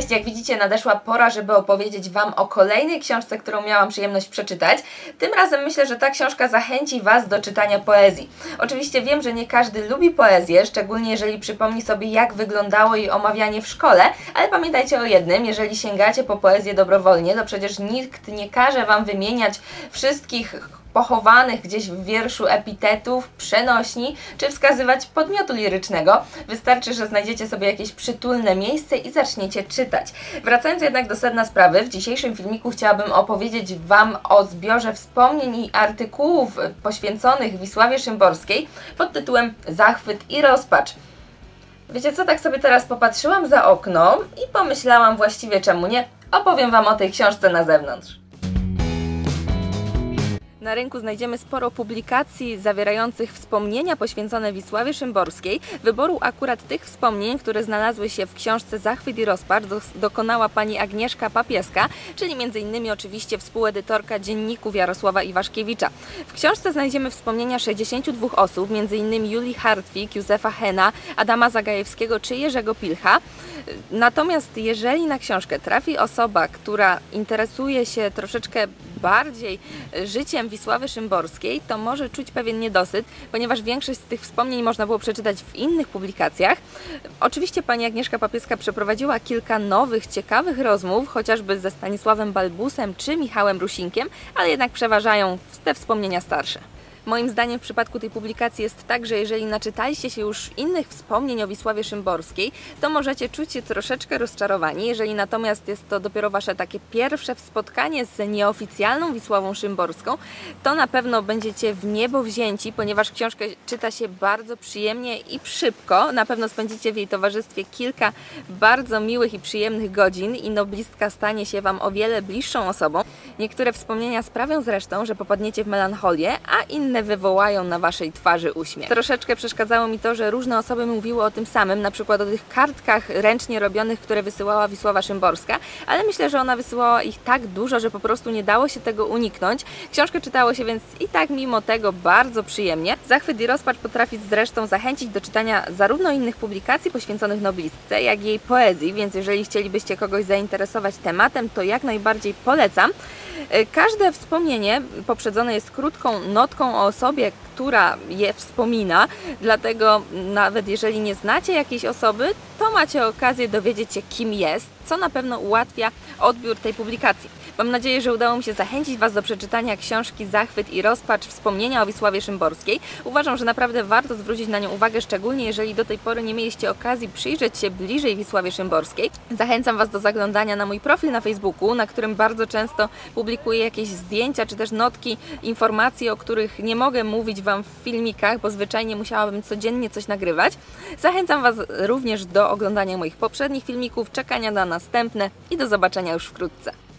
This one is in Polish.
Cześć, jak widzicie, nadeszła pora, żeby opowiedzieć Wam o kolejnej książce, którą miałam przyjemność przeczytać. Tym razem myślę, że ta książka zachęci Was do czytania poezji. Oczywiście wiem, że nie każdy lubi poezję, szczególnie jeżeli przypomni sobie, jak wyglądało jej omawianie w szkole, ale pamiętajcie o jednym, jeżeli sięgacie po poezję dobrowolnie, to przecież nikt nie każe Wam wymieniać wszystkich pochowanych gdzieś w wierszu epitetów, przenośni, czy wskazywać podmiotu lirycznego. Wystarczy, że znajdziecie sobie jakieś przytulne miejsce i zaczniecie czytać. Wracając jednak do sedna sprawy, w dzisiejszym filmiku chciałabym opowiedzieć Wam o zbiorze wspomnień i artykułów poświęconych Wisławie Szymborskiej pod tytułem Zachwyt i rozpacz. Wiecie co, tak sobie teraz popatrzyłam za okno i pomyślałam właściwie czemu nie, opowiem Wam o tej książce na zewnątrz. Na rynku znajdziemy sporo publikacji zawierających wspomnienia poświęcone Wisławie Szymborskiej. Wyboru akurat tych wspomnień, które znalazły się w książce Zachwyt i rozpacz, dokonała pani Agnieszka Papieska, czyli m.in. oczywiście współedytorka dzienników Jarosława Iwaszkiewicza. W książce znajdziemy wspomnienia 62 osób, m.in. Julii Hartwig, Józefa Hena, Adama Zagajewskiego czy Jerzego Pilcha. Natomiast jeżeli na książkę trafi osoba, która interesuje się troszeczkę bardziej życiem Wisławy Szymborskiej, to może czuć pewien niedosyt, ponieważ większość z tych wspomnień można było przeczytać w innych publikacjach. Oczywiście pani Agnieszka Papieska przeprowadziła kilka nowych, ciekawych rozmów, chociażby ze Stanisławem Balbusem czy Michałem Rusinkiem, ale jednak przeważają te wspomnienia starsze. Moim zdaniem w przypadku tej publikacji jest tak, że jeżeli naczytaliście się już innych wspomnień o Wisławie Szymborskiej, to możecie czuć się troszeczkę rozczarowani. Jeżeli natomiast jest to dopiero wasze takie pierwsze spotkanie z nieoficjalną Wisławą Szymborską, to na pewno będziecie w niebo wzięci, ponieważ książkę czyta się bardzo przyjemnie i szybko. Na pewno spędzicie w jej towarzystwie kilka bardzo miłych i przyjemnych godzin i noblistka stanie się Wam o wiele bliższą osobą. Niektóre wspomnienia sprawią zresztą, że popadniecie w melancholię, a inne wywołają na waszej twarzy uśmiech. Troszeczkę przeszkadzało mi to, że różne osoby mówiły o tym samym, na przykład o tych kartkach ręcznie robionych, które wysyłała Wisława Szymborska, ale myślę, że ona wysyłała ich tak dużo, że po prostu nie dało się tego uniknąć. Książkę czytało się więc i tak mimo tego bardzo przyjemnie. Zachwyt i rozpacz potrafi zresztą zachęcić do czytania zarówno innych publikacji poświęconych noblistce, jak i jej poezji, więc jeżeli chcielibyście kogoś zainteresować tematem, to jak najbardziej polecam. Każde wspomnienie poprzedzone jest krótką notką o osobie, która je wspomina, dlatego nawet jeżeli nie znacie jakiejś osoby, to macie okazję dowiedzieć się, kim jest, co na pewno ułatwia odbiór tej publikacji. Mam nadzieję, że udało mi się zachęcić Was do przeczytania książki Zachwyt i rozpacz, wspomnienia o Wisławie Szymborskiej. Uważam, że naprawdę warto zwrócić na nią uwagę, szczególnie jeżeli do tej pory nie mieliście okazji przyjrzeć się bliżej Wisławie Szymborskiej. Zachęcam Was do zaglądania na mój profil na Facebooku, na którym bardzo często publikuję jakieś zdjęcia czy też notki, informacje, o których nie mogę mówić Wam w filmikach, bo zwyczajnie musiałabym codziennie coś nagrywać. Zachęcam Was również do oglądania moich poprzednich filmików, czekania na następne i do zobaczenia już wkrótce.